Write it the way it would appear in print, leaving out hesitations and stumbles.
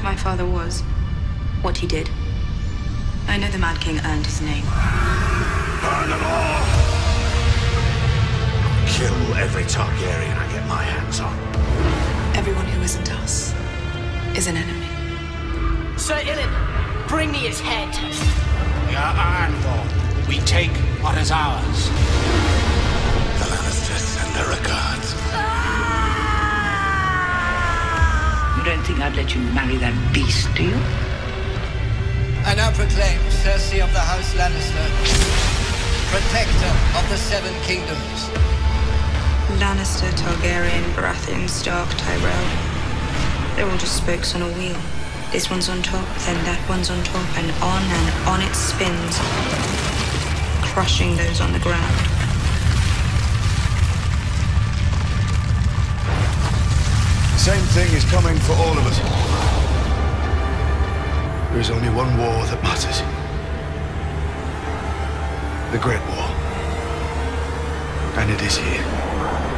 who my father was, what he did. I know the Mad King earned his name. Burn them all! Kill every Targaryen I get my hands on. Everyone who isn't us is an enemy. Sir Ilyn, bring me his head. We are Ironborn. We take what is ours. The Lannisters send their regards. You don't think I'd let you marry that beast, do you? I now proclaim Cersei of the House Lannister, protector of the Seven Kingdoms. Lannister, Targaryen, Baratheon, Stark, Tyrell. They're all just spokes on a wheel. This one's on top, then that one's on top, and on it spins, crushing those on the ground. The same thing is coming for all of us. There is only one war that matters. The Great War. And it is here.